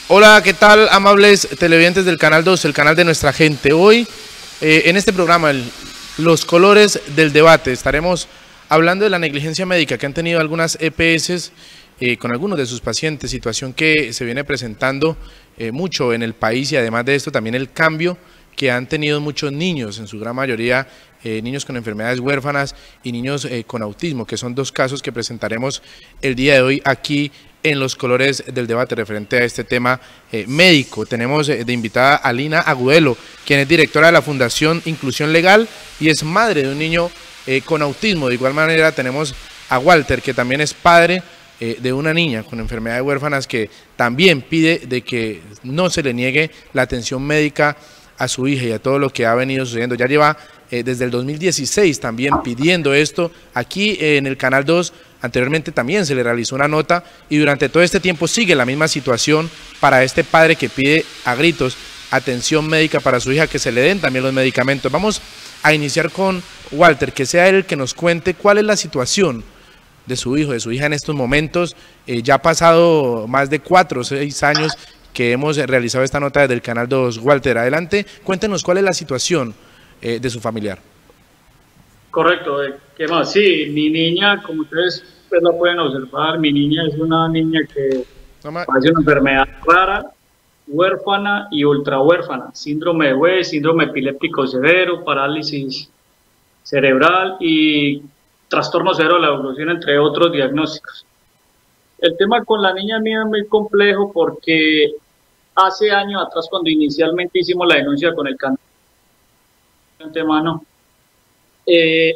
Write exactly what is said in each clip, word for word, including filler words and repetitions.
Hola, ¿qué tal, amables televidentes del Canal dos, el canal de nuestra gente? Hoy, eh, en este programa, el, Los Colores del Debate, estaremos hablando de la negligencia médica que han tenido algunas E P S eh, con algunos de sus pacientes, situación que se viene presentando eh, mucho en el país, y además de esto también el cambio que han tenido muchos niños, en su gran mayoría eh, niños con enfermedades huérfanas y niños eh, con autismo, que son dos casos que presentaremos el día de hoy aquí en Los Colores del Debate referente a este tema eh, médico. Tenemos eh, de invitada a Lina Agudelo, quien es directora de la Fundación Inclusión Legal y es madre de un niño eh, con autismo. De igual manera tenemos a Walter, que también es padre eh, de una niña con enfermedades huérfanas, que también pide de que no se le niegue la atención médica a su hija y a todo lo que ha venido sucediendo. Ya lleva eh, desde el dos mil dieciséis también pidiendo esto aquí eh, en el Canal dos. Anteriormente también se le realizó una nota y durante todo este tiempo sigue la misma situación para este padre que pide a gritos atención médica para su hija, que se le den también los medicamentos. Vamos a iniciar con Walter, que sea él el que nos cuente cuál es la situación de su hijo, de su hija en estos momentos. Eh, ya ha pasado más de cuatro o seis años que hemos realizado esta nota desde el Canal dos. Walter, adelante, cuéntenos cuál es la situación eh, de su familiar. Correcto, ¿qué más? Sí, mi niña, como ustedes pues, la pueden observar, mi niña es una niña que padece una enfermedad rara, huérfana y ultra huérfana, síndrome de West, síndrome epiléptico severo, parálisis cerebral y trastorno severo de la evolución, entre otros diagnósticos. El tema con la niña mía es muy complejo porque hace años atrás, cuando inicialmente hicimos la denuncia con el canal de antemano, Eh,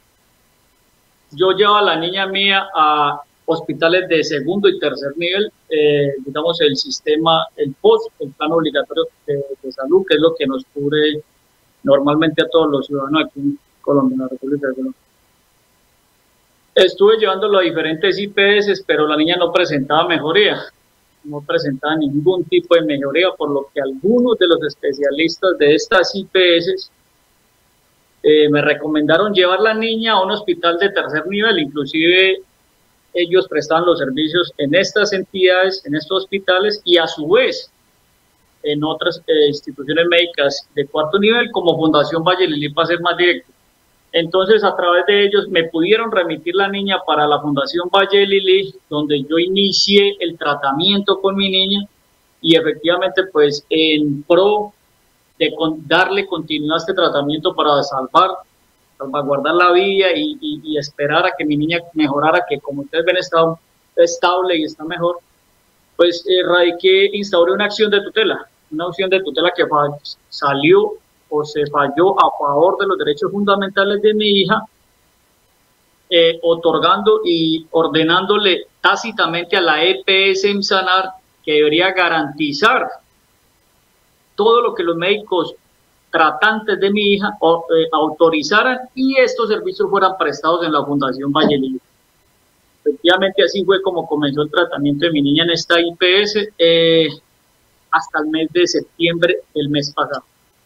yo llevo a la niña mía a hospitales de segundo y tercer nivel, eh, digamos el sistema, el P O S, el plan obligatorio de, de salud, que es lo que nos cubre normalmente a todos los ciudadanos aquí en Colombia, en la República de Colombia. Estuve llevándolo a diferentes I P S, pero la niña no presentaba mejoría, no presentaba ningún tipo de mejoría, por lo que algunos de los especialistas de estas I P S Eh, me recomendaron llevar la niña a un hospital de tercer nivel. Inclusive ellos prestaban los servicios en estas entidades, en estos hospitales, y a su vez en otras eh, instituciones médicas de cuarto nivel, como Fundación Valle Lili, para ser más directo. Entonces, a través de ellos me pudieron remitir la niña para la Fundación Valle Lili, donde yo inicié el tratamiento con mi niña, y efectivamente, pues, en pro de con, darle continuidad a este tratamiento para salvar, salvaguardar la vida y, y, y esperar a que mi niña mejorara, que como ustedes ven está estable y está mejor, pues eh, radiqué, instauré una acción de tutela, una acción de tutela que salió o se falló a favor de los derechos fundamentales de mi hija, eh, otorgando y ordenándole tácitamente a la E P S IMSANAR que debería garantizar todo lo que los médicos tratantes de mi hija o, eh, autorizaran y estos servicios fueran prestados en la Fundación Valle Lili. Efectivamente, así fue como comenzó el tratamiento de mi niña en esta I P S eh, hasta el mes de septiembre del mes pasado.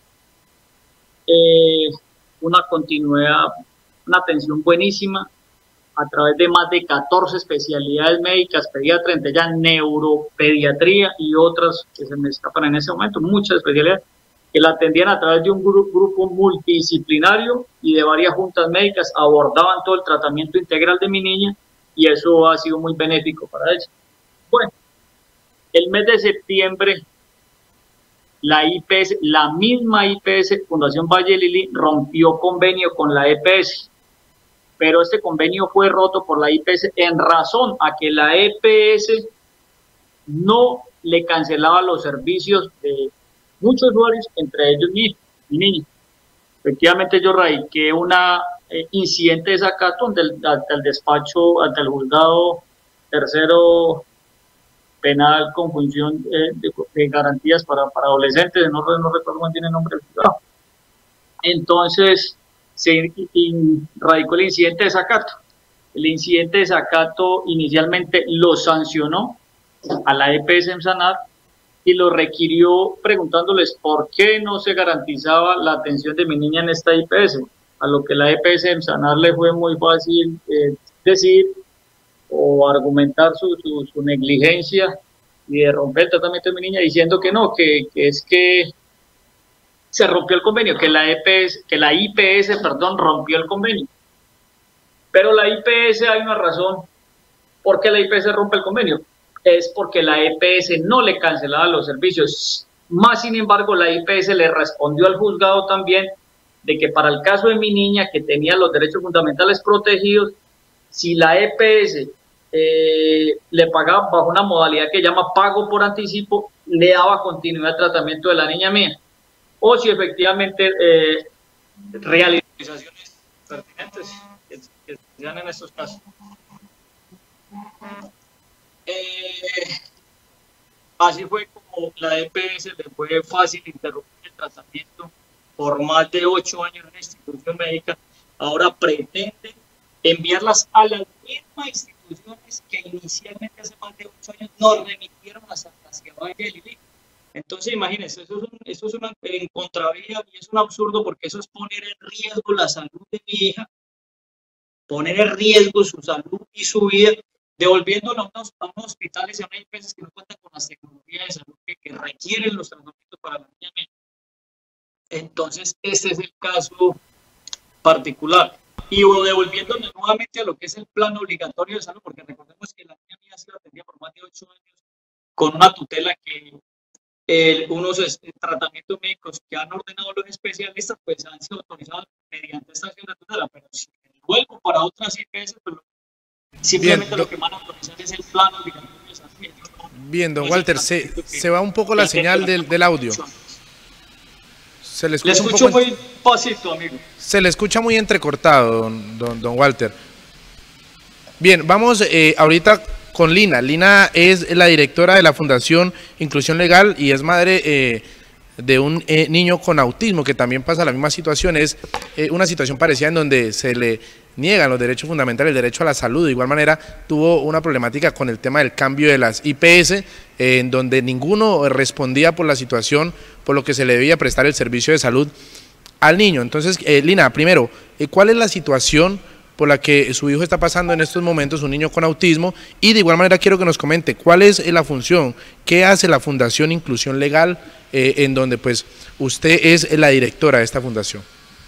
Eh, una continuidad, una atención buenísima a través de más de catorce especialidades médicas, pediatría, entre ellas neuropediatría y otras que se me escapan en ese momento, muchas especialidades, que la atendían a través de un grupo, grupo multidisciplinario y de varias juntas médicas, abordaban todo el tratamiento integral de mi niña y eso ha sido muy benéfico para ella. Bueno, el mes de septiembre, la I P S, la misma I P S, Fundación Valle Lili, rompió convenio con la E P S. Pero este convenio fue roto por la I P S en razón a que la E P S no le cancelaba los servicios de muchos usuarios, entre ellos mi, mi niña. Efectivamente yo radiqué una eh, incidente de desacato ante el, ante el despacho, ante el juzgado tercero penal con función eh, de, de garantías para, para adolescentes, no, no recuerdo cuál tiene el nombre del juzgado. Entonces se radicó el incidente de desacato. El incidente de desacato inicialmente lo sancionó a la E P S IMSANAR y lo requirió preguntándoles por qué no se garantizaba la atención de mi niña en esta I P S, a lo que la E P S IMSANAR le fue muy fácil eh, decir o argumentar su, su, su negligencia y de romper el tratamiento de mi niña, diciendo que no, que, que es que se rompió el convenio, que la, E P S, que la I P S, perdón, rompió el convenio. Pero la I P S, hay una razón por qué la I P S rompe el convenio. Es porque la E P S no le cancelaba los servicios. Más sin embargo, la I P S le respondió al juzgado también de que para el caso de mi niña, que tenía los derechos fundamentales protegidos, si la E P S eh, le pagaba bajo una modalidad que llama pago por anticipo, le daba continuidad al tratamiento de la niña mía. O si efectivamente eh, realizaciones pertinentes que, que se dan en estos casos. Eh, así fue como la E P S le fue fácil interrumpir el tratamiento por más de ocho años en la institución médica. Ahora pretende enviarlas a las mismas instituciones que inicialmente hace más de ocho años nos remitieron a Santa Ceballos y Lili. Entonces, imagínense, eso es, un, eso es una en contravía y es un absurdo, porque eso es poner en riesgo la salud de mi hija, poner en riesgo su salud y su vida, devolviéndola a unos, a unos hospitales y a unas I P S que no cuentan con las tecnologías de salud que, que requieren los tratamientos para la niña mía. Entonces, este es el caso particular. Y devolviéndonos nuevamente a lo que es el plan obligatorio de salud, porque recordemos que la niña mía ha sido atendida por más de ocho años con una tutela que eh, unos tratamientos médicos que han ordenado los especialistas, pues han sido autorizados mediante esta acción de tutela, pero si vuelvo para otras I P S, pues simplemente Bien, lo que van a autorizar es el plan obligatorio de salud. No, Bien, don no Walter, se, se va un poco la señal del, del audio. Se le escucha, le escucho un poco, muy pasito, amigo. Se le escucha muy entrecortado, don, don, don Walter. Bien, vamos eh, ahorita con Lina. Lina es la directora de la Fundación Inclusión Legal y es madre eh, de un eh, niño con autismo que también pasa la misma situación. Es eh, una situación parecida en donde se le niegan los derechos fundamentales, el derecho a la salud. De igual manera, tuvo una problemática con el tema del cambio de las I P S, eh, en donde ninguno respondía por la situación, por lo que se le debía prestar el servicio de salud al niño. Entonces, eh, Lina, primero, eh, ¿cuál es la situación por la que su hijo está pasando en estos momentos, un niño con autismo? Y de igual manera quiero que nos comente cuál es la función, qué hace la Fundación Inclusión Legal, eh, en donde pues usted es la directora de esta fundación.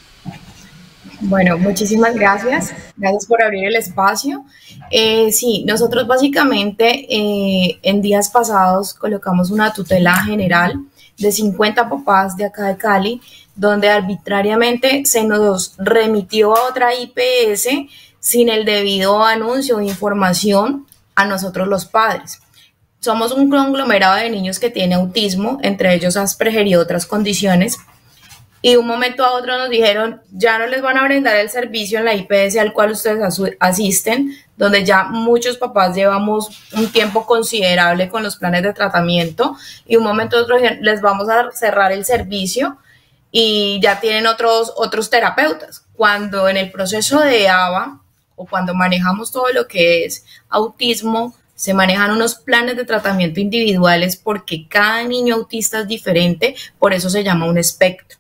Bueno, muchísimas gracias, gracias por abrir el espacio. Eh, sí, nosotros básicamente eh, en días pasados colocamos una tutela general de cincuenta papás de acá de Cali, donde arbitrariamente se nos remitió a otra I P S sin el debido anuncio o información a nosotros los padres. Somos un conglomerado de niños que tiene autismo, entre ellos Asperger y otras condiciones, y de un momento a otro nos dijeron, ya no les van a brindar el servicio en la I P S al cual ustedes asisten, donde ya muchos papás llevamos un tiempo considerable con los planes de tratamiento, y de un momento a otro les vamos a cerrar el servicio y ya tienen otros, otros terapeutas. Cuando en el proceso de A B A o cuando manejamos todo lo que es autismo, se manejan unos planes de tratamiento individuales porque cada niño autista es diferente, por eso se llama un espectro.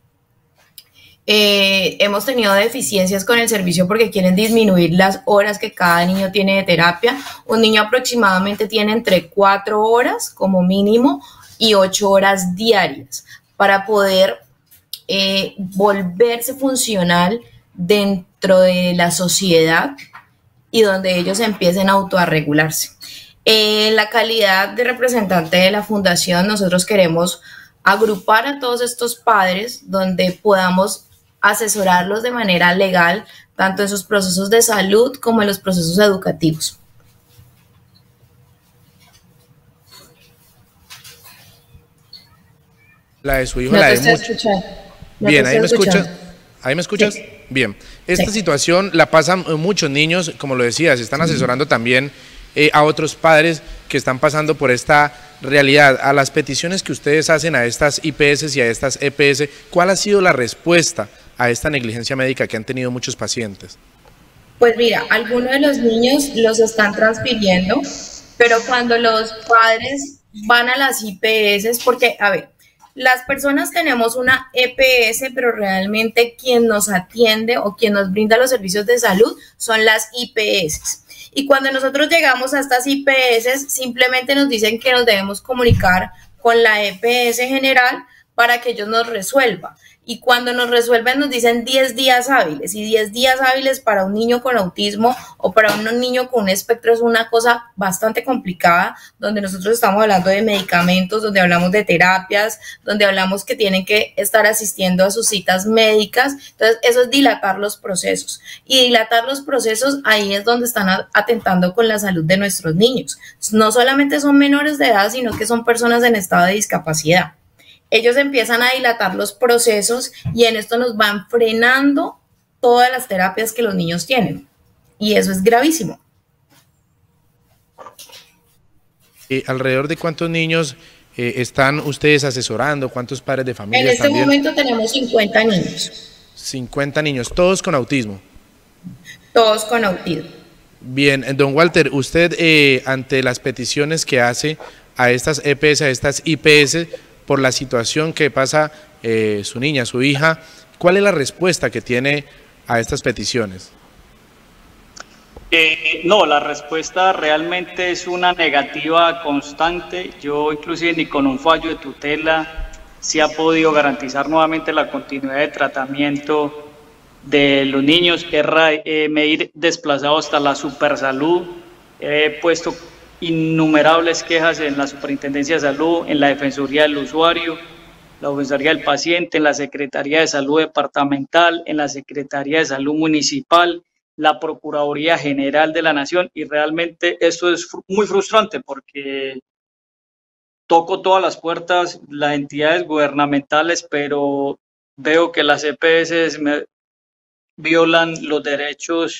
Eh, hemos tenido deficiencias con el servicio porque quieren disminuir las horas que cada niño tiene de terapia. Un niño aproximadamente tiene entre cuatro horas como mínimo y ocho horas diarias para poder eh, volverse funcional dentro de la sociedad y donde ellos empiecen a autoarregularse. En eh, la calidad de representante de la fundación, nosotros queremos agrupar a todos estos padres donde podamos asesorarlos de manera legal, tanto en sus procesos de salud como en los procesos educativos. La de su hijo, no la te de muchos. No Bien, ¿ahí me escuchas? ¿Ahí me escuchas? Sí. Bien. Esta Sí. situación la pasan muchos niños, como lo decías, están asesorando sí. también eh, a otros padres que están pasando por esta realidad. A las peticiones que ustedes hacen a estas I P S y a estas E P S, ¿cuál ha sido la respuesta a esta negligencia médica que han tenido muchos pacientes? Pues mira, algunos de los niños los están transfiriendo, pero cuando los padres van a las I P S, porque, a ver, las personas tenemos una E P S, pero realmente quien nos atiende o quien nos brinda los servicios de salud son las I P S. Y cuando nosotros llegamos a estas I P S, simplemente nos dicen que nos debemos comunicar con la E P S general para que ellos nos resuelvan. Y cuando nos resuelven nos dicen diez días hábiles, y diez días hábiles para un niño con autismo o para un niño con un espectro es una cosa bastante complicada, donde nosotros estamos hablando de medicamentos, donde hablamos de terapias, donde hablamos que tienen que estar asistiendo a sus citas médicas. Entonces eso es dilatar los procesos, y dilatar los procesos ahí es donde están atentando con la salud de nuestros niños. No solamente son menores de edad, sino que son personas en estado de discapacidad. Ellos empiezan a dilatar los procesos y en esto nos van frenando todas las terapias que los niños tienen. Y eso es gravísimo. Eh, ¿Alrededor de cuántos niños eh, están ustedes asesorando? ¿Cuántos padres de familia? En este también? momento tenemos cincuenta niños. cincuenta niños, todos con autismo. Todos con autismo. Bien, don Walter, usted eh, ante las peticiones que hace a estas E P S, a estas I P S, por la situación que pasa eh, su niña, su hija, ¿cuál es la respuesta que tiene a estas peticiones? Eh, no, la respuesta realmente es una negativa constante. Yo inclusive ni con un fallo de tutela se ha podido garantizar nuevamente la continuidad de tratamiento de los niños. Eh, me he desplazado hasta la Supersalud, he puesto innumerables quejas en la Superintendencia de Salud, en la Defensoría del Usuario, la Defensoría del Paciente, en la Secretaría de Salud Departamental, en la Secretaría de Salud Municipal, la Procuraduría General de la Nación, y realmente esto es muy frustrante porque toco todas las puertas, las entidades gubernamentales, pero veo que las E P S me violan los derechos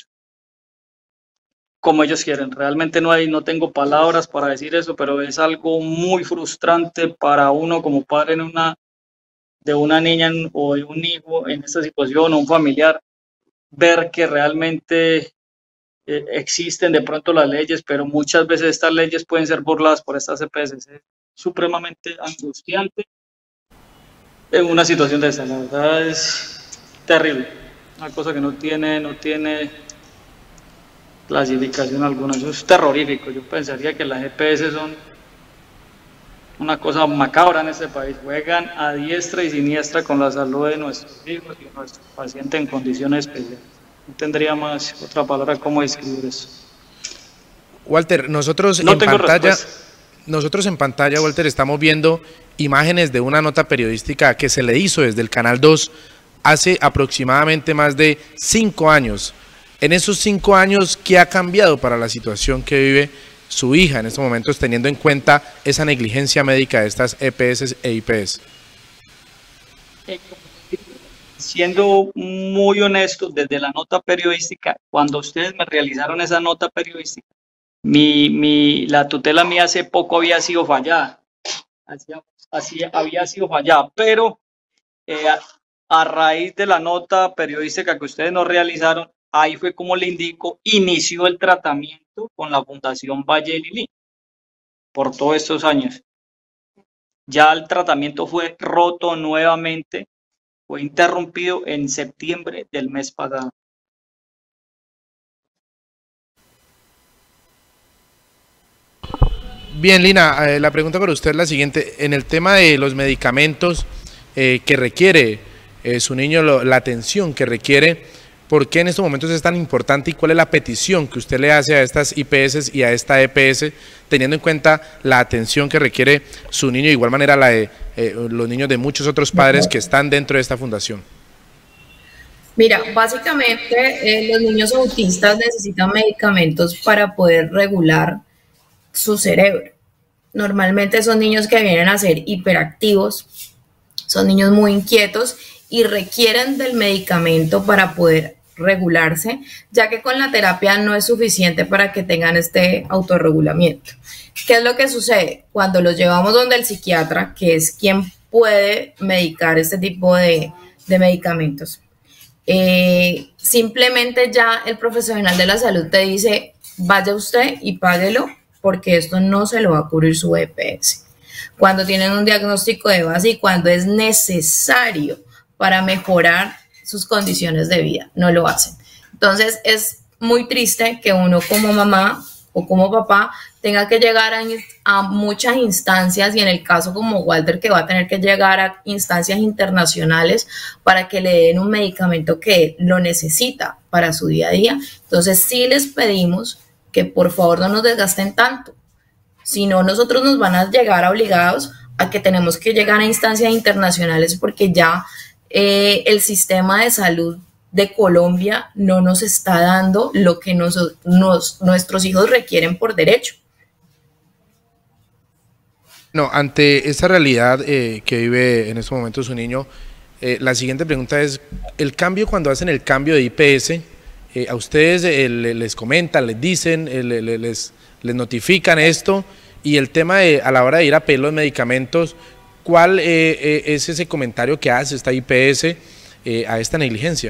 como ellos quieren. Realmente no hay, no tengo palabras para decir eso, pero es algo muy frustrante para uno como padre en una, de una niña o de un hijo en esta situación, o un familiar, ver que realmente eh, existen de pronto las leyes, pero muchas veces estas leyes pueden ser burladas por estas E P S. Es supremamente angustiante en una situación de esta. La verdad es terrible, una cosa que no tiene, no tiene clasificación alguna. Eso es terrorífico. Yo pensaría que las E P S son una cosa macabra en este país. Juegan a diestra y siniestra con la salud de nuestros hijos y nuestros pacientes en condiciones especiales. No tendría más otra palabra cómo describir eso. Walter, nosotros no en pantalla, respuesta. nosotros en pantalla, Walter, estamos viendo imágenes de una nota periodística que se le hizo desde el Canal dos hace aproximadamente más de cinco años. En esos cinco años, ¿qué ha cambiado para la situación que vive su hija en estos momentos, teniendo en cuenta esa negligencia médica de estas E P S e I P S? Eh, siendo muy honesto, desde la nota periodística, cuando ustedes me realizaron esa nota periodística, mi, mi, la tutela mía hace poco había sido fallada, así, así había sido fallada, pero eh, a, a raíz de la nota periodística que ustedes nos realizaron, ahí fue, como le indico, inició el tratamiento con la Fundación Valle de Lili por todos estos años. Ya el tratamiento fue roto nuevamente, fue interrumpido en septiembre del mes pasado. Bien, Lina, eh, la pregunta para usted es la siguiente. En el tema de los medicamentos eh, que requiere eh, su niño, lo, la atención que requiere, ¿por qué en estos momentos es tan importante y cuál es la petición que usted le hace a estas I P S y a esta E P S, teniendo en cuenta la atención que requiere su niño, de igual manera la de eh, los niños de muchos otros padres que están dentro de esta fundación? Mira, básicamente eh, los niños autistas necesitan medicamentos para poder regular su cerebro. Normalmente son niños que vienen a ser hiperactivos, son niños muy inquietos y requieren del medicamento para poder regularse, ya que con la terapia no es suficiente para que tengan este autorregulamiento. ¿Qué es lo que sucede? Cuando los llevamos donde el psiquiatra, que es quien puede medicar este tipo de, de medicamentos, eh, simplemente ya el profesional de la salud te dice, vaya usted y páguelo, porque esto no se lo va a cubrir su E P S. Cuando tienen un diagnóstico de base y cuando es necesario para mejorar sus condiciones de vida, no lo hacen. Entonces es muy triste que uno como mamá o como papá tenga que llegar a, a muchas instancias, y en el caso como Walter, que va a tener que llegar a instancias internacionales para que le den un medicamento que lo necesita para su día a día. Entonces sí les pedimos que por favor no nos desgasten tanto, si no nosotros nos van a llegar obligados a que tenemos que llegar a instancias internacionales, porque ya eh, el sistema de salud de Colombia no nos está dando lo que nos, nos, nuestros hijos requieren por derecho. No, ante esta realidad eh, que vive en estos momentos su niño, eh, la siguiente pregunta es, el cambio, cuando hacen el cambio de I P S, eh, a ustedes eh, les comentan, les dicen, eh, les, les notifican esto, y el tema de, a la hora de ir a pedir los medicamentos, ¿cuál eh, eh, es ese comentario que hace esta I P S eh, a esta negligencia?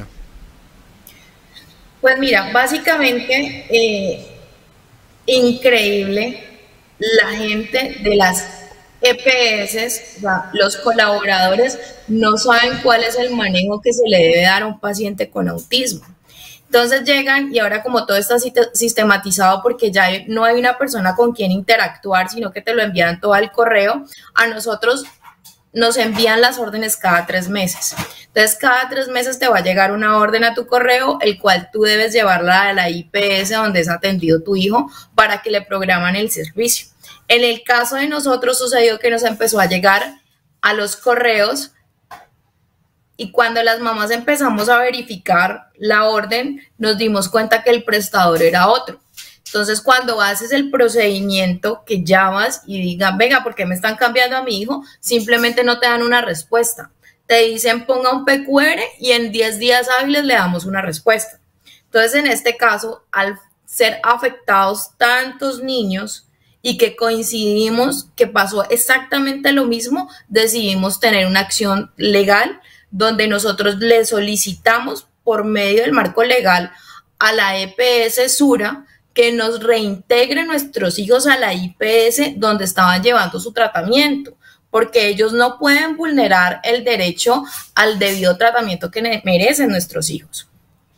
Pues mira, básicamente, eh, increíble, la gente de las E P S, o sea, los colaboradores no saben cuál es el manejo que se le debe dar a un paciente con autismo. Entonces llegan y ahora como todo está sistematizado, porque ya no hay una persona con quien interactuar, sino que te lo envían todo al correo, a nosotros nos envían las órdenes cada tres meses. Entonces, cada tres meses te va a llegar una orden a tu correo, el cual tú debes llevarla a la I P S donde es atendido tu hijo para que le programan el servicio. En el caso de nosotros sucedió que nos empezó a llegar a los correos, y cuando las mamás empezamos a verificar la orden, nos dimos cuenta que el prestador era otro. Entonces, cuando haces el procedimiento que llamas y digan, venga, ¿por qué me están cambiando a mi hijo? Simplemente no te dan una respuesta. Te dicen, ponga un P Q R y en diez días hábiles le damos una respuesta. Entonces, en este caso, al ser afectados tantos niños y que coincidimos que pasó exactamente lo mismo, decidimos tener una acción legal donde nosotros le solicitamos por medio del marco legal a la E P S Sura que nos reintegre nuestros hijos a la I P S donde estaban llevando su tratamiento, porque ellos no pueden vulnerar el derecho al debido tratamiento que merecen nuestros hijos.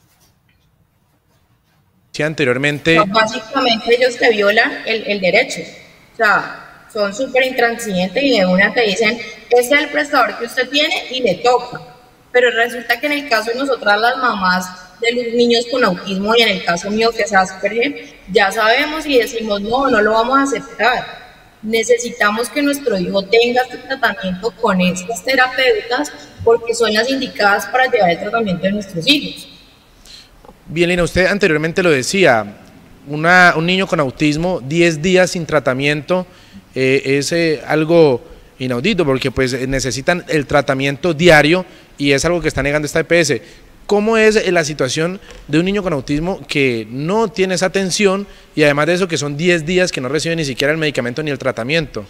Sí, anteriormente... No, básicamente ellos te violan el, el derecho, o sea, son súper intransigentes y de una te dicen, este es el prestador que usted tiene y le toca, pero resulta que en el caso de nosotras las mamás de los niños con autismo, y en el caso mío que es Asperger, ya sabemos y decimos, no, no lo vamos a aceptar. Necesitamos que nuestro hijo tenga este tratamiento con estas terapeutas porque son las indicadas para llevar el tratamiento de nuestros hijos. Bien, Lina, usted anteriormente lo decía, una, un niño con autismo, diez días sin tratamiento, eh, es eh, algo inaudito, porque pues necesitan el tratamiento diario y es algo que está negando esta E P S. ¿Cómo es la situación de un niño con autismo que no tiene esa atención y además de eso que son diez días que no recibe ni siquiera el medicamento ni el tratamiento?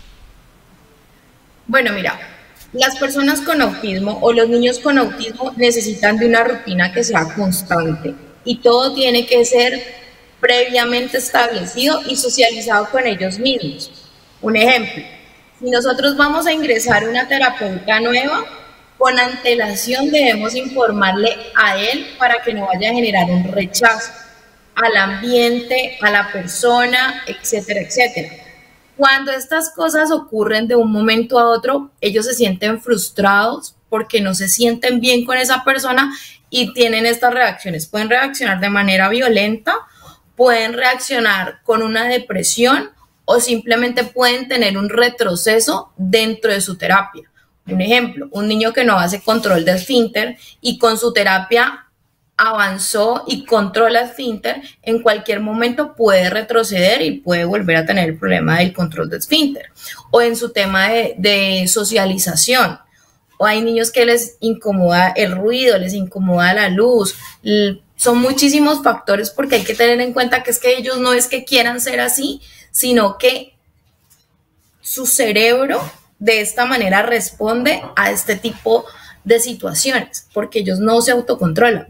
Bueno, mira, las personas con autismo o los niños con autismo necesitan de una rutina que sea constante y todo tiene que ser previamente establecido y socializado con ellos mismos. Un ejemplo, si nosotros vamos a ingresar a una terapeuta nueva, con antelación debemos informarle a él para que no vaya a generar un rechazo al ambiente, a la persona, etcétera, etcétera. Cuando estas cosas ocurren de un momento a otro, ellos se sienten frustrados porque no se sienten bien con esa persona y tienen estas reacciones. Pueden reaccionar de manera violenta, pueden reaccionar con una depresión o simplemente pueden tener un retroceso dentro de su terapia. Un ejemplo, un niño que no hace control de esfínter y con su terapia avanzó y controla esfínter, en cualquier momento puede retroceder y puede volver a tener el problema del control de esfínter. O en su tema de, de socialización, o hay niños que les incomoda el ruido, les incomoda la luz. Son muchísimos factores porque hay que tener en cuenta que es que ellos no es que quieran ser así, sino que su cerebro de esta manera responde a este tipo de situaciones, porque ellos no se autocontrolan.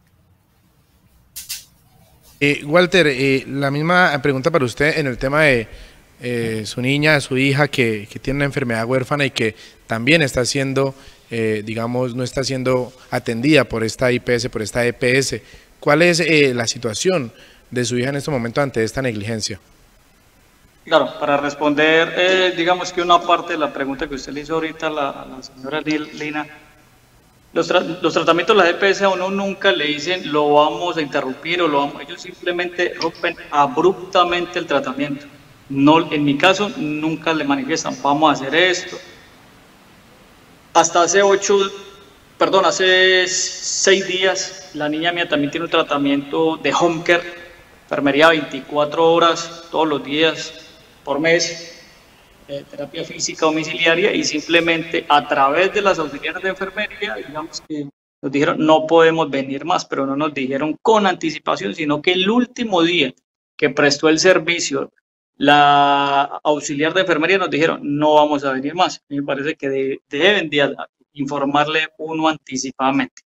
Eh, Walter, eh, la misma pregunta para usted en el tema de eh, su niña, su hija que, que tiene una enfermedad huérfana y que también está siendo, eh, digamos, no está siendo atendida por esta I P S, por esta E P S. ¿Cuál es eh, la situación de su hija en este momento ante esta negligencia? Claro, para responder, eh, digamos que una parte de la pregunta que usted le hizo ahorita a la, a la señora Lina, los, tra los tratamientos de la E P S a uno nunca le dicen lo vamos a interrumpir o lo vamos, ellos simplemente rompen abruptamente el tratamiento. No, en mi caso, nunca le manifiestan, vamos a hacer esto. Hasta hace ocho, perdón, hace seis días, la niña mía también tiene un tratamiento de home care, enfermería veinticuatro horas, todos los días, por mes, eh, terapia física domiciliaria, y simplemente a través de las auxiliares de enfermería, digamos que nos dijeron no podemos venir más, pero no nos dijeron con anticipación, sino que el último día que prestó el servicio la auxiliar de enfermería nos dijeron no vamos a venir más. Me parece que de, deben de informarle uno anticipadamente.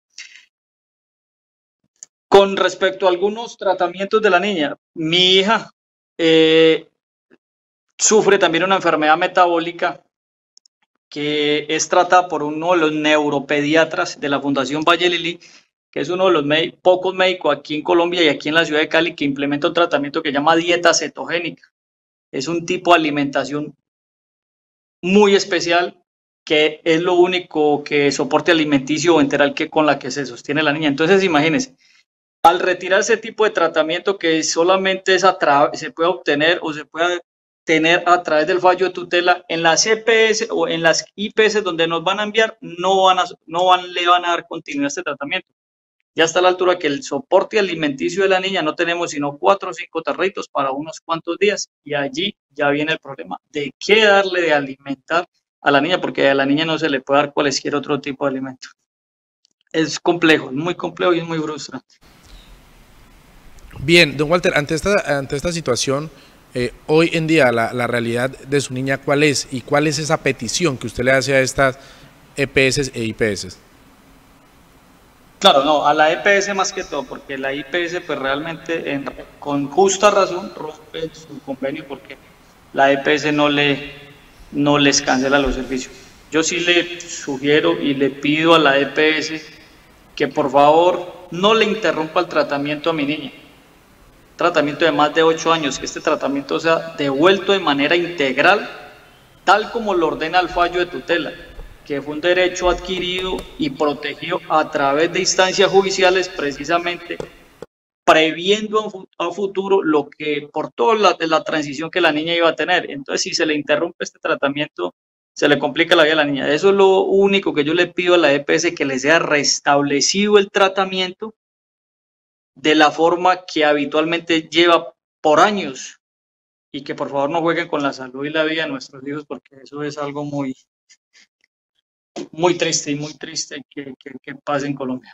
Con respecto a algunos tratamientos de la niña, mi hija eh, sufre también una enfermedad metabólica que es tratada por uno de los neuropediatras de la Fundación Valle Lili, que es uno de los me pocos médicos aquí en Colombia y aquí en la ciudad de Cali que implementa un tratamiento que se llama dieta cetogénica. Es un tipo de alimentación muy especial que es lo único que soporte alimenticio o enteral que con la que se sostiene la niña. Entonces, imagínense, al retirar ese tipo de tratamiento que solamente es a se puede obtener o se puede tener a través del fallo de tutela, en las E P S o en las I P S donde nos van a enviar, no, van a, no van, le van a dar continuidad a este tratamiento. Ya está a la altura que el soporte alimenticio de la niña no tenemos sino cuatro o cinco tarritos para unos cuantos días, y allí ya viene el problema de qué darle de alimentar a la niña, porque a la niña no se le puede dar cualquier otro tipo de alimento. Es complejo, muy complejo y es muy frustrante. Bien, don Walter, ante esta, ante esta situación, eh, hoy en día la, la realidad de su niña, ¿cuál es? ¿Y cuál es esa petición que usted le hace a estas E P S e I P S? Claro, no, a la E P S más que todo, porque la I P S pues realmente en, con justa razón rompe su convenio porque la E P S no, le, no les cancela los servicios. Yo sí le sugiero y le pido a la E P S que por favor no le interrumpa el tratamiento a mi niña. Tratamiento de más de ocho años, que este tratamiento sea devuelto de manera integral, tal como lo ordena el fallo de tutela, que fue un derecho adquirido y protegido a través de instancias judiciales, precisamente previendo a futuro lo que por toda la, la transición que la niña iba a tener. Entonces, si se le interrumpe este tratamiento, se le complica la vida a la niña. Eso es lo único que yo le pido a la E P S, que le sea restablecido el tratamiento de la forma que habitualmente lleva por años, y que por favor no jueguen con la salud y la vida de nuestros hijos, porque eso es algo muy, muy triste y muy triste que, que, que pase en Colombia.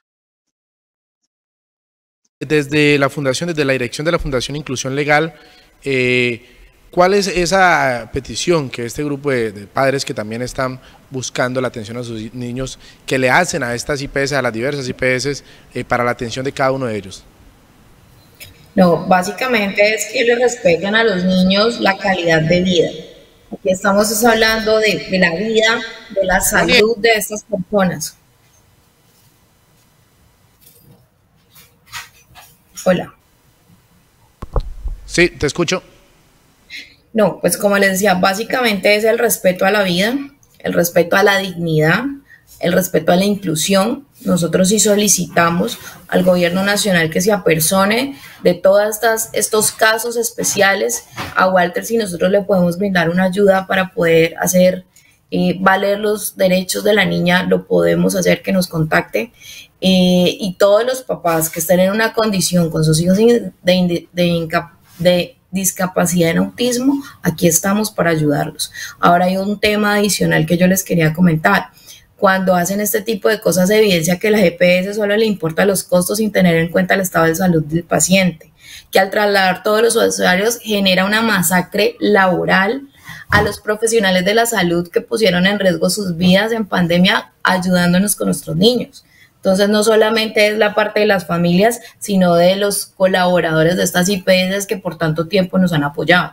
Desde la Fundación, desde la dirección de la Fundación Inclusión Legal, eh, ¿cuál es esa petición que este grupo de, de padres que también están buscando la atención a sus niños, que le hacen a estas I P S, a las diversas I P S, eh, para la atención de cada uno de ellos? No, básicamente es que le respeten a los niños la calidad de vida. Aquí estamos hablando de, de la vida, de la salud de estas personas. Hola. Sí, te escucho. No, pues como les decía, básicamente es el respeto a la vida, el respeto a la dignidad, el respeto a la inclusión. Nosotros sí solicitamos al gobierno nacional que se apersone de todos estos casos especiales a Walter, si nosotros le podemos brindar una ayuda para poder hacer eh, valer los derechos de la niña, lo podemos hacer, que nos contacte. Eh, y todos los papás que estén en una condición con sus hijos de, de, de, de discapacidad en autismo, aquí estamos para ayudarlos. Ahora hay un tema adicional que yo les quería comentar. Cuando hacen este tipo de cosas, evidencia que la G P S solo le importa los costos sin tener en cuenta el estado de salud del paciente, que al trasladar todos los usuarios genera una masacre laboral a los profesionales de la salud que pusieron en riesgo sus vidas en pandemia ayudándonos con nuestros niños. Entonces, no solamente es la parte de las familias, sino de los colaboradores de estas I P S que por tanto tiempo nos han apoyado.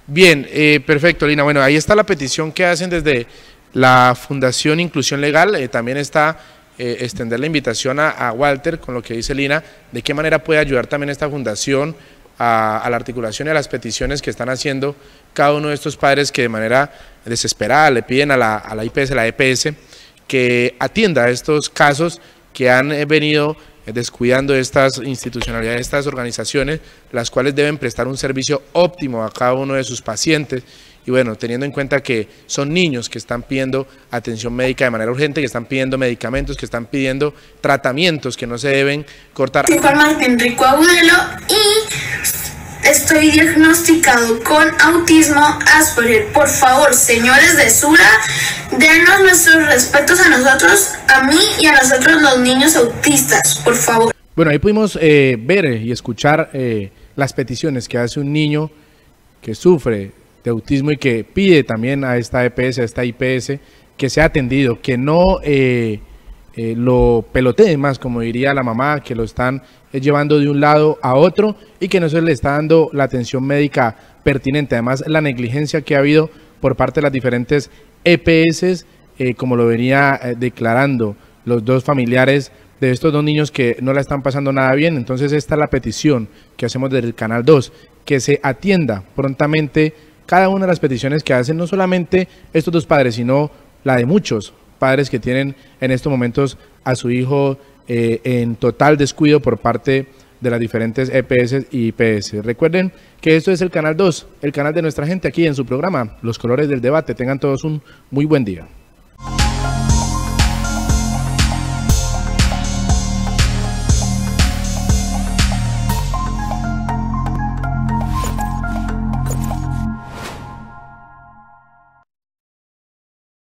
Bien, eh, perfecto, Lina. Bueno, ahí está la petición que hacen desde la Fundación Inclusión Legal. Eh, también está eh, extender la invitación a, a Walter con lo que dice Lina, de qué manera puede ayudar también esta fundación a, a la articulación y a las peticiones que están haciendo cada uno de estos padres que de manera desesperada le piden a la, a la I P S, a la E P S, que atienda a estos casos que han eh, venido descuidando estas institucionalidades, estas organizaciones, las cuales deben prestar un servicio óptimo a cada uno de sus pacientes. Y bueno, teniendo en cuenta que son niños que están pidiendo atención médica de manera urgente, que están pidiendo medicamentos, que están pidiendo tratamientos que no se deben cortar. Soy Juan Martín Rico Agudelo y estoy diagnosticado con autismo Asperger. Por favor, señores de Sura, denos nuestros respetos a nosotros, a mí y a nosotros los niños autistas, por favor. Bueno, ahí pudimos eh, ver y escuchar eh, las peticiones que hace un niño que sufre de autismo y que pide también a esta E P S, a esta I P S, que sea atendido, que no eh, eh, lo peloteen más, como diría la mamá, que lo están eh, llevando de un lado a otro y que no se le está dando la atención médica pertinente. Además, la negligencia que ha habido por parte de las diferentes E P S, eh, como lo venía eh, declarando los dos familiares de estos dos niños que no la están pasando nada bien. Entonces esta es la petición que hacemos desde el Canal dos, que se atienda prontamente cada una de las peticiones que hacen no solamente estos dos padres, sino la de muchos padres que tienen en estos momentos a su hijo eh, en total descuido por parte de las diferentes E P S y I P S. Recuerden que esto es el Canal dos, el canal de nuestra gente, aquí en su programa Los Colores del Debate. Tengan todos un muy buen día.